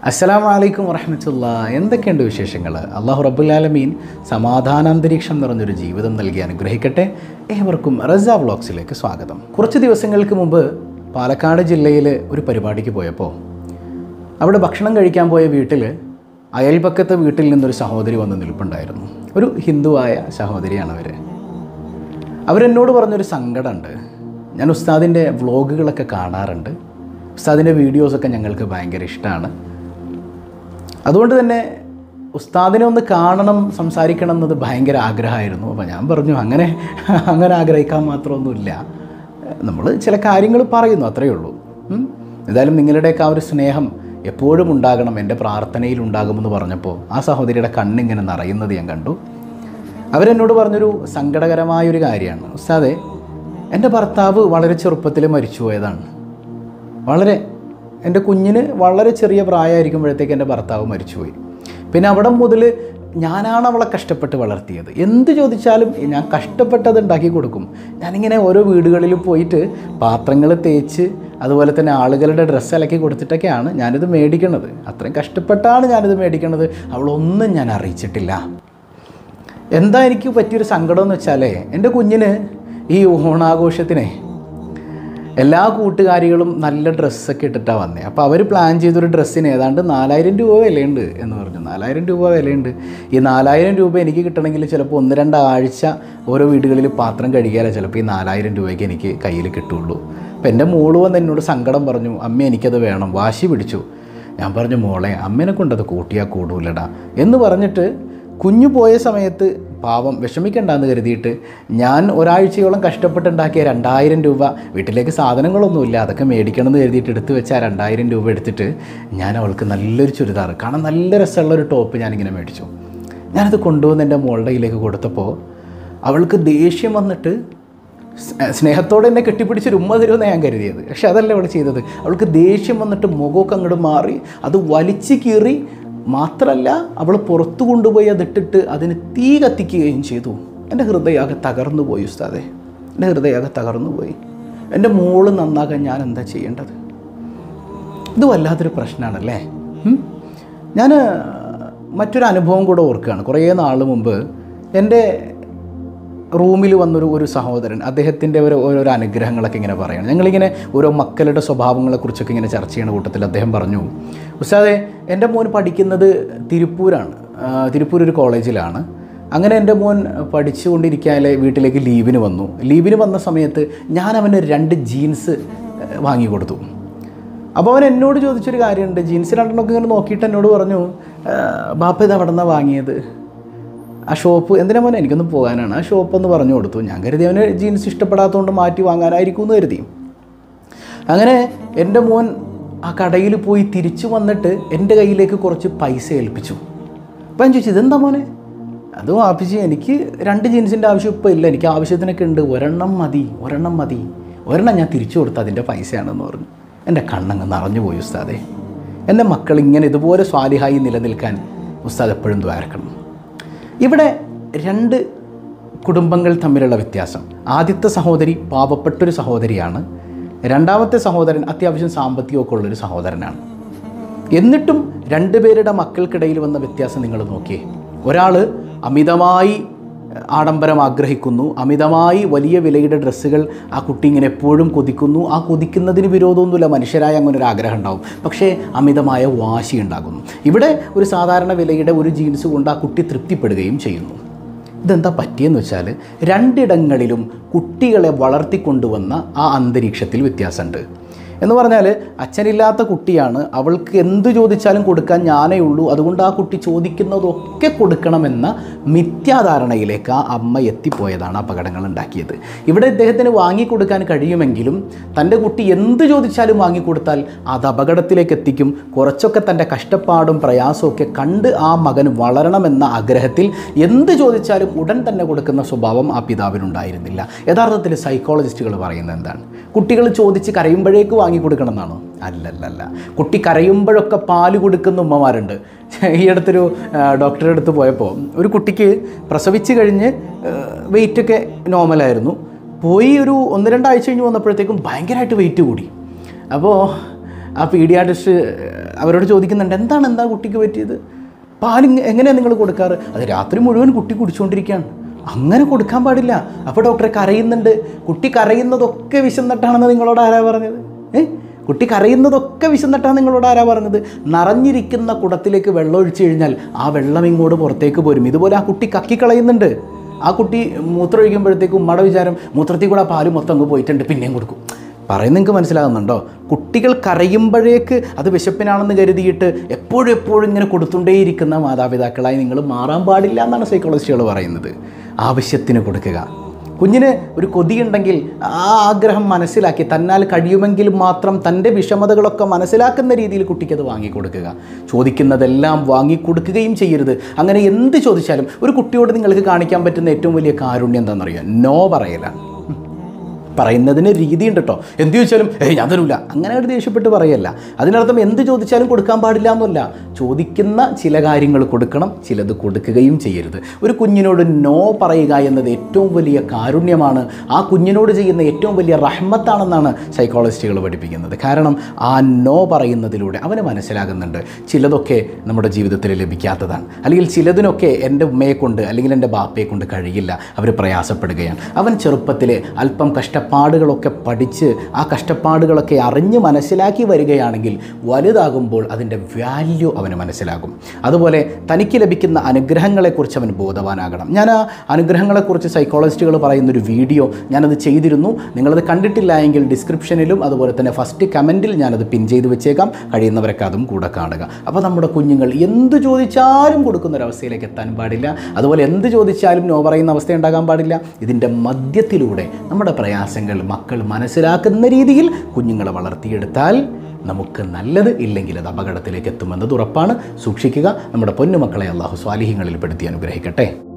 അസ്സലാമു അലൈക്കും വറഹ്മത്തുള്ളാഹി. എന്തൊക്കെയുണ്ട് വിശേഷങ്ങൾ? അല്ലാഹു റബ്ബുൽ ആലമീൻ സമാധാനാന്തരീക്ഷം നിറഞ്ഞൊരു ജീവിതം നൽകി അനുഗ്രഹിക്കട്ടെ. ഏവർക്കും റസാ വ്ളോഗ്സിലേക്ക് സ്വാഗതം. കുറച്ച് ദിവസങ്ങൾക്ക് മുമ്പ് പാലക്കാട് ജില്ലയിൽ ഒരു പരിപാടിക്ക് പോയപ്പോൾ അവിടെ ഭക്ഷണം കഴിക്കാൻ പോയ വീട്ടിൽ അയൽപക്കത്തെ വീട്ടിൽ നിന്നൊരു സഹോദരി വന്ന് നിൽപ്പുണ്ടായിരുന്നു. ഒരു ഹിന്ദുവായ സഹോദരിയാണ് അവരെന്നോട് പറഞ്ഞൊരു സങ്കടമുണ്ട്. ഞാൻ ഉസ്താദിൻ്റെ വ്ളോഗുകളൊക്കെ കാണാറുണ്ട്, ഉസ്താദിൻ്റെ വീഡിയോസൊക്കെ ഞങ്ങൾക്ക് ഭയങ്കര ഇഷ്ടമാണ്. അതുകൊണ്ട് തന്നെ ഉസ്താദിനെ ഒന്ന് കാണണം, സംസാരിക്കണം എന്നത് ഭയങ്കര ആഗ്രഹമായിരുന്നു. അപ്പോൾ ഞാൻ പറഞ്ഞു അങ്ങനെ ആഗ്രഹിക്കാൻ മാത്രമൊന്നുമില്ല, നമ്മൾ ചില കാര്യങ്ങൾ പറയുന്നു, അത്രയേ ഉള്ളൂ. എന്തായാലും നിങ്ങളുടെയൊക്കെ ആ ഒരു സ്നേഹം എപ്പോഴും ഉണ്ടാകണം, എൻ്റെ പ്രാർത്ഥനയിൽ ഉണ്ടാകുമെന്ന് പറഞ്ഞപ്പോൾ ആ സഹോദരിയുടെ കണ്ണിങ്ങനെ നിറയുന്നത് ഞാൻ കണ്ടു. അവരെന്നോട് പറഞ്ഞൊരു സങ്കടകരമായൊരു കാര്യമാണ്. ഉസ്താദേ, എൻ്റെ ഭർത്താവ് വളരെ ചെറുപ്പത്തിൽ മരിച്ചുപോയതാണ്. എൻ്റെ കുഞ്ഞിന് വളരെ ചെറിയ പ്രായമായിരിക്കുമ്പോഴത്തേക്ക് എൻ്റെ ഭർത്താവ് മരിച്ചുപോയി. പിന്നെ അവിടെ മുതൽ ഞാനാണ് അവളെ കഷ്ടപ്പെട്ട് വളർത്തിയത്. എന്ത് ചോദിച്ചാലും ഞാൻ കഷ്ടപ്പെട്ടത് ഉണ്ടാക്കി കൊടുക്കും. ഞാനിങ്ങനെ ഓരോ വീടുകളിൽ പോയിട്ട് പാത്രങ്ങൾ തേച്ച് അതുപോലെ തന്നെ ആളുകളുടെ ഡ്രസ്സ് അലക്കി കൊടുത്തിട്ടൊക്കെയാണ് ഞാനിത് മേടിക്കണത്. അത്രയും കഷ്ടപ്പെട്ടാണ് ഞാനിത് മേടിക്കണത്. അവളൊന്നും ഞാൻ അറിയിച്ചിട്ടില്ല. എന്താ എനിക്ക് പറ്റിയൊരു സങ്കടം എന്ന് വെച്ചാൽ, എൻ്റെ കുഞ്ഞിന് ഈ ഓണാഘോഷത്തിനെ എല്ലാ കൂട്ടുകാരികളും നല്ല ഡ്രസ്സൊക്കെ ഇട്ടിട്ടാണ് വന്നത്. അപ്പോൾ അവർ പ്ലാൻ ചെയ്തൊരു ഡ്രസ്സിന് ഏതാണ്ട് 4000 രൂപ വിലയുണ്ട് എന്ന് പറഞ്ഞു. 4000 രൂപ വിലയുണ്ട്. ഈ 4000 രൂപ എനിക്ക് കിട്ടണമെങ്കിൽ ചിലപ്പോൾ 1-2 ആഴ്ച ഓരോ വീടുകളിൽ പാത്രം കഴുകിയാലേ ചിലപ്പോൾ ഈ 4000 രൂപയ്ക്ക് എനിക്ക് കയ്യിൽ കിട്ടുള്ളൂ. അപ്പോൾ എൻ്റെ മോള് വന്ന് എന്നോട് സങ്കടം പറഞ്ഞു, അമ്മ എനിക്കത് വേണം, വാശി പിടിച്ചു. ഞാൻ പറഞ്ഞു, മോളെ അമ്മേനെ കൊണ്ടത് കൂട്ടിയാൽ കൂടൂലടാ എന്ന് പറഞ്ഞിട്ട് കുഞ്ഞു പോയ സമയത്ത് പാവം വിഷമിക്കണ്ടെന്ന് കരുതിയിട്ട് ഞാൻ ഒരാഴ്ചയോളം കഷ്ടപ്പെട്ടുണ്ടാക്കിയ 2000 രൂപ, വീട്ടിലേക്ക് സാധനങ്ങളൊന്നുമില്ല, അതൊക്കെ മേടിക്കണമെന്ന് കരുതിയിട്ട് എടുത്ത് വെച്ച 2000 രൂപ എടുത്തിട്ട് ഞാൻ അവൾക്ക് നല്ലൊരു ചുരിദാർ, കാണാൻ നല്ല രസമുള്ളൊരു ടോപ്പ് ഞാനിങ്ങനെ മേടിച്ചു. ഞാനത് കൊണ്ടുവന്ന് എൻ്റെ മോളുടെ കയ്യിലേക്ക് കൊടുത്തപ്പോൾ അവൾക്ക് ദേഷ്യം വന്നിട്ട് സ്നേഹത്തോടെ എന്നെ കെട്ടിപ്പിടിച്ചൊരു ഉമ്മ തരുമെന്ന് ഞാൻ കരുതിയത്. പക്ഷെ അതല്ല അവൾ ചെയ്തത്. അവൾക്ക് ദേഷ്യം വന്നിട്ട് മുഖമൊക്കെ അങ്ങോട്ട് മാറി അത് വലിച്ചു കീറി. മാത്രമല്ല, അവൾ പുറത്തു കൊണ്ടുപോയി അതിട്ടിട്ട് അതിന് തീ കത്തിക്കുകയും ചെയ്തു. എൻ്റെ ഹൃദയമാകെ തകർന്നു പോയി ഉസ്താദേ, എൻ്റെ ഹൃദയമാകെ തകർന്നു പോയി. എൻ്റെ മോള് നന്നാകാൻ ഞാൻ എന്താ ചെയ്യേണ്ടത്? ഇത് വല്ലാത്തൊരു പ്രശ്നമാണല്ലേ. ഞാൻ മറ്റൊരു അനുഭവം കൂടെ ഓർക്കുകയാണ്. കുറേ നാൾ മുമ്പ് എൻ്റെ റൂമിൽ വന്നൊരു സഹോദരൻ, അദ്ദേഹത്തിൻ്റെ ഓരോ അനുഗ്രഹങ്ങളൊക്കെ ഇങ്ങനെ പറയണം. ഞങ്ങളിങ്ങനെ ഓരോ മക്കളുടെ സ്വഭാവങ്ങളെക്കുറിച്ചൊക്കെ ഇങ്ങനെ ചർച്ച ചെയ്യുന്ന കൂട്ടത്തിൽ അദ്ദേഹം പറഞ്ഞു, ഉസ്താദേ, എൻ്റെ മോൻ പഠിക്കുന്നത് തിരുപ്പൂരാണ്, തിരുപ്പൂർ ഒരു കോളേജിലാണ്. അങ്ങനെ എൻ്റെ മോൻ പഠിച്ചുകൊണ്ടിരിക്കാതെ വീട്ടിലേക്ക് ലീവിന് വന്നു. ലീവിന് വന്ന സമയത്ത് ഞാൻ അവന് 2 ജീൻസ് വാങ്ങിക്കൊടുത്തു. അപ്പോൾ അവൻ എന്നോട് ചോദിച്ചൊരു കാര്യമുണ്ട്. ജീൻസ് 2 ഇങ്ങനെ നോക്കിയിട്ട് എന്നോട് പറഞ്ഞു, ബാപ്പ ഇത് എവിടെ നിന്നാണ് വാങ്ങിയത്? ആ ഷോപ്പ് എന്തിനാ മോനെ? എനിക്കൊന്ന് പോകാനാണ്, ആ ഷോപ്പെന്ന് പറഞ്ഞു കൊടുത്തു. ഞാൻ കരുതി അവന് ജീൻസ് ഇഷ്ടപ്പെടാത്തതുകൊണ്ട് മാറ്റി വാങ്ങാനായിരിക്കും എന്ന് കരുതി. അങ്ങനെ എൻ്റെ മോൻ ആ കടയിൽ പോയി തിരിച്ചു വന്നിട്ട് എൻ്റെ കയ്യിലേക്ക് കുറച്ച് പൈസ ഏൽപ്പിച്ചു. അപ്പം ഞാൻ ചോദിച്ചു, ഇതെന്താ മോനെ? അതും ആപ്പിച്ച്, എനിക്ക് 2 ജീൻസിൻ്റെ ആവശ്യം ഇപ്പോൾ ഇല്ല, എനിക്ക് ആവശ്യത്തിനൊക്കെ ഉണ്ട്, ഒരെണ്ണം മതി. ഒരെണ്ണം ഞാൻ തിരിച്ചു കൊടുത്ത അതിൻ്റെ പൈസയാണെന്ന് പറഞ്ഞു. എൻ്റെ കണ്ണങ്ങ് നിറഞ്ഞു പോയി ഉസ്താദേ. എൻ്റെ മക്കൾ ഇങ്ങനെ ഇതുപോലെ സ്വാലിഹായി നിലനിൽക്കാൻ ഉസ്താദ് എപ്പോഴും ദ്വാരക്കണം. ഇവിടെ 2 കുടുംബങ്ങൾ തമ്മിലുള്ള വ്യത്യാസം. ആദ്യത്തെ സഹോദരി പാവപ്പെട്ടൊരു സഹോദരിയാണ്. രണ്ടാമത്തെ സഹോദരൻ അത്യാവശ്യം സാമ്പത്തികമൊക്കെ ഉള്ളൊരു സഹോദരനാണ്. എന്നിട്ടും 2 പേരുടെ മക്കൾക്കിടയിൽ വന്ന വ്യത്യാസം നിങ്ങൾ നോക്കിയേ. ഒരാൾ അമിതമായി ആഡംബരം ആഗ്രഹിക്കുന്നു, അമിതമായി വലിയ വിലയുടെ ഡ്രസ്സുകൾ ആ കുട്ടി ഇങ്ങനെ എപ്പോഴും കൊതിക്കുന്നു. ആ കൊതിക്കുന്നതിന് വിരോധമൊന്നുമില്ല, മനുഷ്യരായ അങ്ങനെ ഒരു ആഗ്രഹം ഉണ്ടാവും. പക്ഷേ അമിതമായ വാശി ഉണ്ടാകുന്നു. ഇവിടെ ഒരു സാധാരണ വിലയുടെ ഒരു ജീൻസ് കൊണ്ട് ആ കുട്ടി തൃപ്തിപ്പെടുകയും ചെയ്യുന്നു. ഇതെന്താ പറ്റിയെന്ന് വെച്ചാൽ, 2 ഇടങ്ങളിലും കുട്ടികളെ വളർത്തിക്കൊണ്ടുവന്ന ആ അന്തരീക്ഷത്തിൽ വ്യത്യാസമുണ്ട്. എന്ന് പറഞ്ഞാൽ, അച്ഛനില്ലാത്ത കുട്ടിയാണ്, അവൾക്ക് എന്ത് ചോദിച്ചാലും കൊടുക്കാൻ ഞാനേ ഉള്ളൂ, അതുകൊണ്ട് ആ കുട്ടി ചോദിക്കുന്നതൊക്കെ കൊടുക്കണമെന്ന മിഥ്യാധാരണയിലേക്ക് ആ അമ്മ എത്തിപ്പോയതാണ് അപകടങ്ങൾ ഉണ്ടാക്കിയത്. ഇവിടെ ഇദ്ദേഹത്തിന് വാങ്ങിക്കൊടുക്കാൻ കഴിയുമെങ്കിലും തൻ്റെ കുട്ടി എന്ത് ചോദിച്ചാലും വാങ്ങിക്കൊടുത്താൽ അത് അപകടത്തിലേക്ക് എത്തിക്കും. കുറച്ചൊക്കെ തൻ്റെ കഷ്ടപ്പാടും പ്രയാസമൊക്കെ കണ്ട് ആ മകൻ വളരണമെന്ന ആഗ്രഹത്തിൽ എന്ത് ചോദിച്ചാലും ഉടൻ തന്നെ കൊടുക്കുന്ന സ്വഭാവം ആ പിതാവിനുണ്ടായിരുന്നില്ല. യഥാർത്ഥത്തിൽ സൈക്കോളജിസ്റ്റുകൾ പറയുന്നത് എന്താണ്? കുട്ടികൾ ചോദിച്ച് കരയുമ്പോഴേക്ക് വാങ്ങിക്കൊടുക്കണം എന്നാണോ? അല്ലല്ല. കുട്ടി കരയുമ്പോഴൊക്കെ പാല് കൊടുക്കുന്ന ഉമ്മമാരുണ്ട്. ഈ അടുത്തൊരു ഡോക്ടറുടെ അടുത്ത് പോയപ്പോൾ ഒരു കുട്ടിക്ക് പ്രസവിച്ച് കഴിഞ്ഞ് വെയിറ്റൊക്കെ നോർമലായിരുന്നു. പോയി ഒരു 1-2 ആഴ്ച കഴിഞ്ഞ് വന്നപ്പോഴത്തേക്കും ഭയങ്കരമായിട്ട് വെയിറ്റ് കൂടി. അപ്പോൾ ആ പീഡിയാട്രിസ്റ്റ് അവരോട് ചോദിക്കുന്നുണ്ട്, എന്താ കുട്ടിക്ക് പറ്റിയത്, പാൽ എങ്ങനെയാണ് നിങ്ങൾ കൊടുക്കാറ്? അത് രാത്രി മുഴുവൻ കുട്ടി കുടിച്ചുകൊണ്ടിരിക്കുകയാണ്, അങ്ങനെ കൊടുക്കാൻ പാടില്ല. അപ്പോൾ ഡോക്ടറെ കരയുന്നുണ്ട്. കുട്ടി കരയുന്നതൊക്കെ വിശന്നിട്ടാണെന്ന് നിങ്ങളോട് ആരാ പറഞ്ഞത്? കുട്ടി കരയുന്നതൊക്കെ വിശന്നിട്ടാണ് നിങ്ങളോട് ആരാ പറഞ്ഞത്? നിറഞ്ഞിരിക്കുന്ന കുടത്തിലേക്ക് വെള്ളം ഒഴിച്ചു കഴിഞ്ഞാൽ ആ വെള്ളം ഇങ്ങോട്ട് പുറത്തേക്ക് പോരും. ഇതുപോലെ ആ കുട്ടി കക്കിക്കളയുന്നുണ്ട്. ആ കുട്ടി മൂത്രം ഒഴിക്കുമ്പോഴത്തേക്കും ഉമ്മയുടെ വിചാരം മൂത്രത്തിൽ കൂടെ പാല് മൊത്തം അങ്ങ് പോയിട്ടുണ്ട്, പിന്നെയും കൊടുക്കും. പറയുന്നത് നിങ്ങൾക്ക് മനസ്സിലാകുന്നുണ്ടോ? കുട്ടികൾ കരയുമ്പോഴേക്ക് അത് വിശപ്പിനാണെന്ന് കരുതിയിട്ട് എപ്പോഴും ഇങ്ങനെ കൊടുത്തുകൊണ്ടേയിരിക്കുന്ന മാതാപിതാക്കളായി നിങ്ങൾ മാറാൻ പാടില്ല എന്നാണ് സൈക്കോളജിസ്റ്റുകൾ പറയുന്നത്. ആവശ്യത്തിന് കൊടുക്കുക. കുഞ്ഞിന് ഒരു കൊതിയുണ്ടെങ്കിൽ ആ ആഗ്രഹം മനസ്സിലാക്കി തന്നാൽ കഴിയുമെങ്കിൽ മാത്രം തൻ്റെ വിഷമതകളൊക്കെ മനസ്സിലാക്കുന്ന രീതിയിൽ കുട്ടിക്കത് വാങ്ങിക്കൊടുക്കുക. ചോദിക്കുന്നതെല്ലാം വാങ്ങിക്കൊടുക്കുകയും ചെയ്യരുത്. അങ്ങനെ എന്ത് ചോദിച്ചാലും ഒരു കുട്ടിയോട് നിങ്ങൾക്ക് കാണിക്കാൻ പറ്റുന്ന ഏറ്റവും വലിയ കാരുണ്യം എന്താണെന്നറിയാം? നോ പറയലാണ്. പറയുന്നതിന് രീതിയുണ്ട് കേട്ടോ. എന്ത് ചോദിച്ചാലും ഞാൻ തരൂല, അങ്ങനെ ഒരു ദേഷ്യപ്പെട്ട് പറയല്ല. അതിനർത്ഥം എന്ത് ചോദിച്ചാലും കൊടുക്കാൻ പാടില്ല എന്നല്ല. ചോദിക്കുന്ന ചില കാര്യങ്ങൾ കൊടുക്കണം, ചിലത് കൊടുക്കുകയും ചെയ്യരുത്. ഒരു കുഞ്ഞിനോട് നോ പറയുക എന്നത് ഏറ്റവും വലിയ കാരുണ്യമാണ്. ആ കുഞ്ഞിനോട് ചെയ്യുന്ന ഏറ്റവും വലിയ റഹ്മത്താണെന്നാണ് സൈക്കോളജിസ്റ്റുകൾ പഠിപ്പിക്കുന്നത്. കാരണം ആ നോ പറയുന്നതിലൂടെ അവന് മനസ്സിലാകുന്നുണ്ട് ചിലതൊക്കെ നമ്മുടെ ജീവിതത്തിൽ ലഭിക്കാത്തതാണ്, അല്ലെങ്കിൽ ചിലതിനൊക്കെ എൻ്റെ ഉമ്മയെ കൊണ്ട് അല്ലെങ്കിൽ എൻ്റെ ബാപ്പയെ കൊണ്ട് കഴിയില്ല, അവർ പ്രയാസപ്പെടുകയാണ്. അവൻ ചെറുപ്പത്തിൽ അല്പം കഷ്ടപ്പാടുകളൊക്കെ പഠിച്ച് ആ കഷ്ടപ്പാടുകളൊക്കെ അറിഞ്ഞ് മനസ്സിലാക്കി വരികയാണെങ്കിൽ വലുതാകുമ്പോൾ അതിൻ്റെ വാല്യൂ അവന് മനസ്സിലാകും. അതുപോലെ തനിക്ക് ലഭിക്കുന്ന അനുഗ്രഹങ്ങളെക്കുറിച്ച് അവൻ ബോധവാനാകണം. ഞാൻ ആ അനുഗ്രഹങ്ങളെക്കുറിച്ച് സൈക്കോളജിസ്റ്റുകൾ പറയുന്നൊരു വീഡിയോ ഞാനത് ചെയ്തിരുന്നു. നിങ്ങളത് കണ്ടിട്ടില്ല എങ്കിൽ ഡിസ്ക്രിപ്ഷനിലും അതുപോലെ തന്നെ ഫസ്റ്റ് കമൻറ്റിൽ ഞാനത് പിൻ ചെയ്ത് വെച്ചേക്കാം. കഴിയുന്നവരൊക്കെ അതും കൂടെ കാണുക. അപ്പോൾ നമ്മുടെ കുഞ്ഞുങ്ങൾ എന്ത് ചോദിച്ചാലും കൊടുക്കുന്നൊരവസ്ഥയിലേക്ക് എത്താൻ പാടില്ല. അതുപോലെ എന്ത് ചോദിച്ചാലും നോ പറയുന്ന അവസ്ഥ ഉണ്ടാകാൻ പാടില്ല. ഇതിൻ്റെ മധ്യത്തിലൂടെ നമ്മുടെ പ്രയാസങ്ങൾ മക്കൾ മനസ്സിലാക്കുന്ന രീതിയിൽ കുഞ്ഞുങ്ങളെ വളർത്തിയെടുത്താൽ നമുക്ക് നല്ലത്, ഇല്ലെങ്കിൽ അത് അപകടത്തിലേക്ക് എത്തുമെന്നത് ഉറപ്പാണ്. സൂക്ഷിക്കുക. നമ്മുടെ പൊന്നുമക്കളെ അള്ളാഹു സ്വാലിഹീങ്ങളിൽ പെടുത്തി അനുഗ്രഹിക്കട്ടെ.